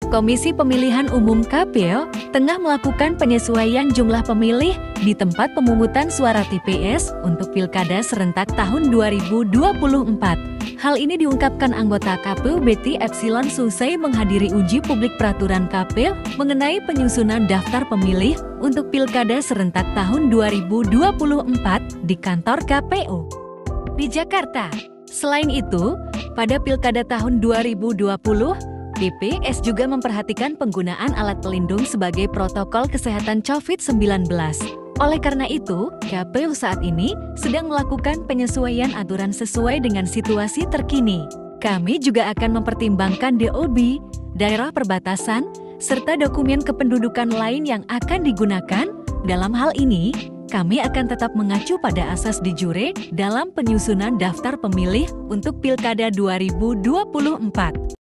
Komisi Pemilihan Umum KPU tengah melakukan penyesuaian jumlah pemilih di tempat pemungutan suara TPS untuk Pilkada serentak tahun 2024. Hal ini diungkapkan anggota KPU Betty Epsilon Susei menghadiri uji publik peraturan KPU mengenai penyusunan daftar pemilih untuk Pilkada serentak tahun 2024 di kantor KPU di Jakarta. Selain itu, pada Pilkada tahun 2020, TPS juga memperhatikan penggunaan alat pelindung sebagai protokol kesehatan COVID-19. Oleh karena itu, KPU saat ini sedang melakukan penyesuaian aturan sesuai dengan situasi terkini. Kami juga akan mempertimbangkan DOB, daerah perbatasan, serta dokumen kependudukan lain yang akan digunakan. Dalam hal ini, kami akan tetap mengacu pada asas de jure dalam penyusunan daftar pemilih untuk Pilkada 2024.